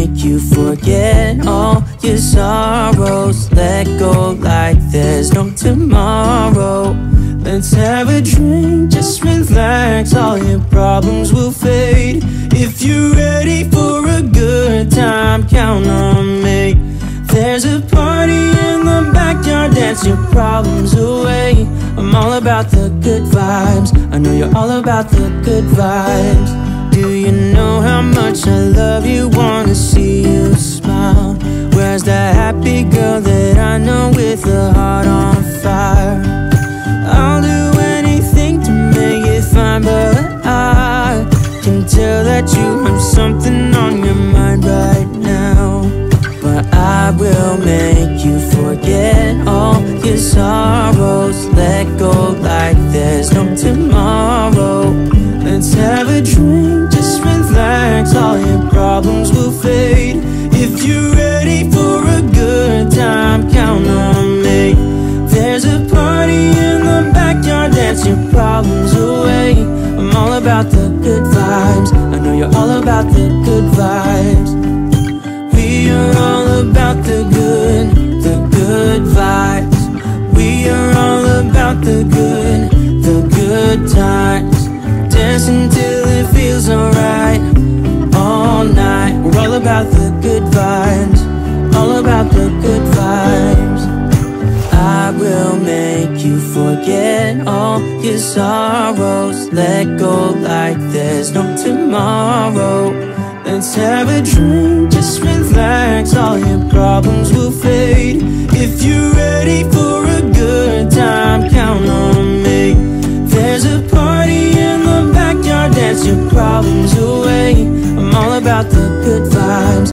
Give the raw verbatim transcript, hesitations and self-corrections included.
make you forget all your sorrows. Let go like there's no tomorrow. Let's have a drink, just relax, all your problems will fade. If you're ready for a good time, count on me. There's a party in the backyard, dance your problems away. I'm all about the good vibes, I know you're all about the good vibes. Do you know how much I love you, wanna see you smile? Where's that happy girl that I know with a heart on fire? I'll do anything to make it fine, but I can tell that you have something on your mind right now. But I will make you forget all your sorrows. Let go like there's no tomorrow. Let's have a drink, just relax, all your problems will fade. If you're ready for a good time, count on me. There's a party in the backyard, dance your problems away. I'm all about the good vibes, I know you're all about the good vibes. We are all about the good, the good vibes. We are all about the good, the good times. Dancing till it feels alright, all night. We're all about the good vibes, all about the good vibes. I will make you forget all your sorrows. Let go like there's no tomorrow. Let's have a drink, just relax, all your problems will fade. If you're ready for a good time, count on me. There's a party in the backyard, dance your problems away. I'm all about the good vibes,